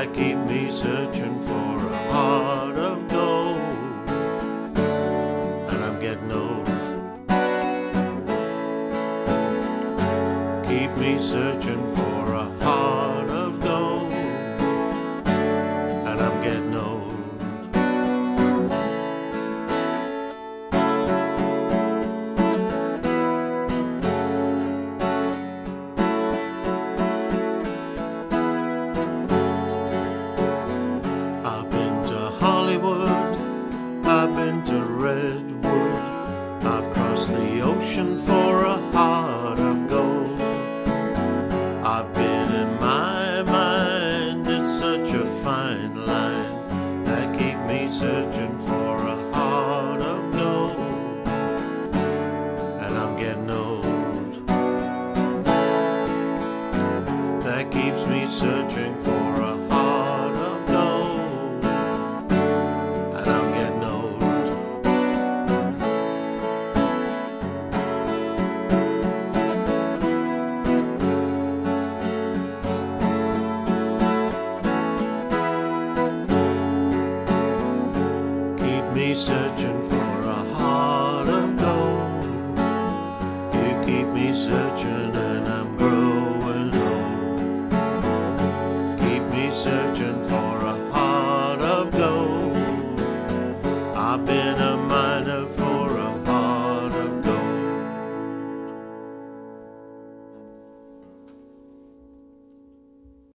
that keep me searching for a heart of gold. And I'm getting old. Keep me searching for a heart of gold. And I'm getting old. I've been to Hollywood, I've been to Redwood, I've crossed the ocean for a heart of gold. I've been in my mind, it's such a fine line that keep me searching for a heart of gold. And I'm getting old. That keeps me searching for a heart of gold. And I'm getting old. Keep me searching for a heart of gold. You keep me searching and I'm growing old. Keep me searching for